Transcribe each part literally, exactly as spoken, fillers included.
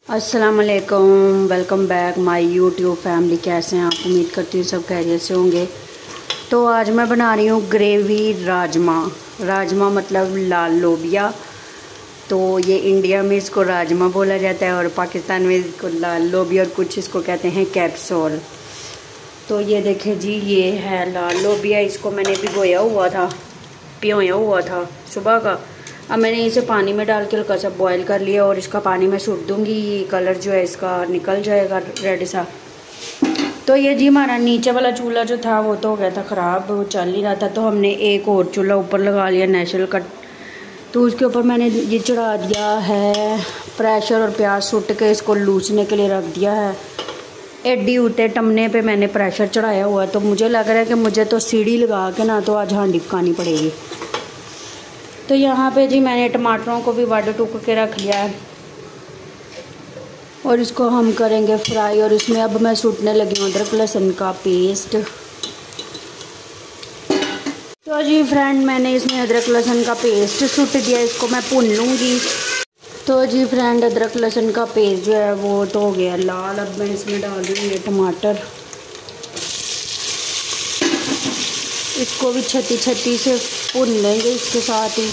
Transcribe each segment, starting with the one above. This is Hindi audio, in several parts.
अस्सलाम वालेकुम, welcome back my YouTube family. कैसे हैं आप? उम्मीद करती हूँ सब खैरियत से होंगे। तो आज मैं बना रही हूँ ग्रेवी राजमा। राजमा मतलब लाल लोबिया। तो ये इंडिया में इसको राजमा बोला जाता है और पाकिस्तान में इसको लाल लोबिया और कुछ इसको कहते हैं कैप्सूल। तो ये देखें जी, ये है लाल लोबिया। इसको मैंने भिगोया हुआ था, भिगोया हुआ था सुबह का। अब मैंने इसे पानी में डाल के हल्का सा बॉईल कर लिया और इसका पानी में सूट दूँगी। ये कलर जो है इसका निकल जाएगा रेड सा। तो ये जी हमारा नीचे वाला चूल्हा जो था वो तो हो गया था ख़राब, वो चल नहीं रहा था। तो हमने एक और चूल्हा ऊपर लगा लिया नेचुरल कट। तो उसके ऊपर मैंने ये चढ़ा दिया है प्रेशर और प्याज सूट के इसको लूचने के लिए रख दिया है। एडी उते टमने पे मैंने प्रेशर चढ़ाया हुआ है। तो मुझे लग रहा है कि मुझे तो सीढ़ी लगा के ना तो आज हांडी पकानी पड़ेगी। तो यहाँ पे जी मैंने टमाटरों को भी वाटर टूक के रख लिया है और इसको हम करेंगे फ्राई। और इसमें अब मैं सूटने लगी हूँ अदरक लहसुन का पेस्ट। तो जी फ्रेंड, मैंने इसमें अदरक लहसुन का पेस्ट सूट दिया, इसको मैं भून लूँगी। तो जी फ्रेंड, अदरक लहसुन का पेस्ट जो है वो तो हो गया लाल। अब मैं इसमें डाल दूँगी टमाटर। इसको भी छत्ती छत्ती से भून लेंगे इसके साथ ही।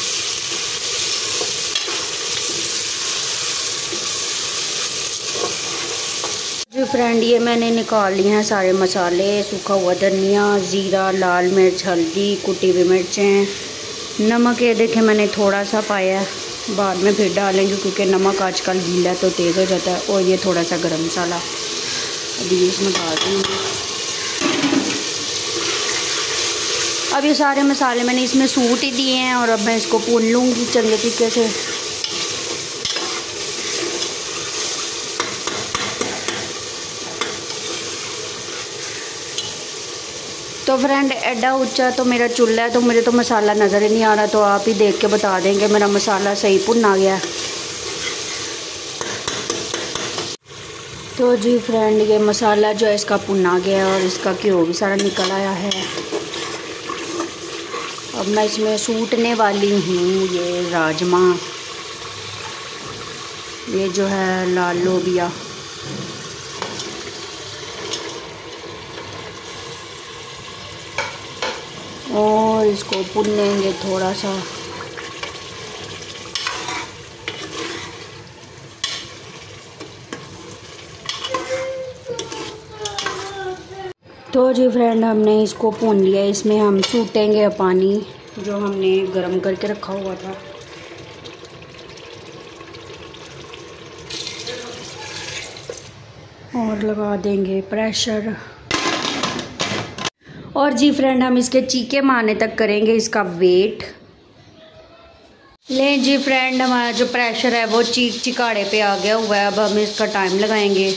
जी फ्रेंड, ये मैंने निकाल लिए हैं सारे मसाले। सूखा हुआ धनिया, ज़ीरा, लाल मिर्च, हल्दी, कुटी हुई मिर्चें, नमक। ये देखें मैंने थोड़ा सा पाया है, बाद में फिर डालेंगे क्योंकि नमक आजकल गीला तो तेज़ हो जाता है। और ये थोड़ा सा गरम मसाला अभी इसमें डाल दूँगी। अब ये सारे मसाले मैंने इसमें सूट ही दिए हैं और अब मैं इसको भून लूँगी चंगे तरीके से। तो फ्रेंड, एडा ऊंचा तो मेरा चूल्हा है तो मुझे तो मसाला नज़र ही नहीं आ रहा। तो आप ही देख के बता देंगे मेरा मसाला सही भुन आ गया। तो जी फ्रेंड, ये मसाला जो है इसका भुन आ गया और इसका घिओ भी सारा निकल आया है। अब मैं इसमें सूटने वाली हूँ ये राजमा, ये जो है लाल लोबिया। और इसको भुनेंगे थोड़ा सा। तो जी फ्रेंड, हमने इसको भून लिया। इसमें हम सूटेंगे पानी जो हमने गरम करके रखा हुआ था। और लगा देंगे प्रेशर। और जी फ्रेंड, हम इसके चीखे मारने तक करेंगे इसका वेट। लें जी फ्रेंड, हमारा जो प्रेशर है वो चीख चिकाड़े पे आ गया हुआ है। अब हम इसका टाइम लगाएंगे।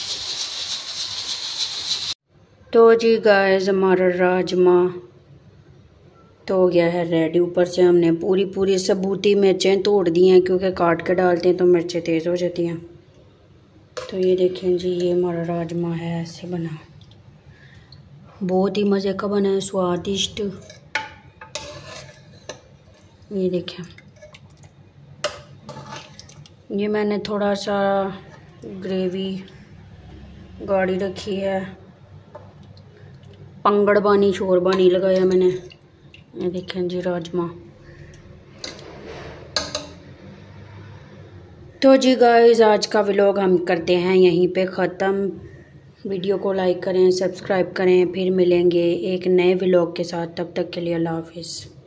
तो जी गाइस, हमारा राजमा तो हो गया है रेडी। ऊपर से हमने पूरी पूरी सबूती मिर्चें तोड़ दी हैं क्योंकि काट के डालते हैं तो मिर्चें तेज़ हो जाती हैं। तो ये देखें जी, ये हमारा राजमा है ऐसे बना, बहुत ही मज़े का बना है, स्वादिष्ट। ये देखें, ये मैंने थोड़ा सा ग्रेवी गाढ़ी रखी है, पंगड़ बानी शोरबा नहीं लगाया मैंने। ये देखें जी राजमा। तो जी गाइस, आज का व्लॉग हम करते हैं यहीं पे ख़त्म। वीडियो को लाइक करें, सब्सक्राइब करें। फिर मिलेंगे एक नए व्लॉग के साथ। तब तक के लिए अल्लाह हाफिज़।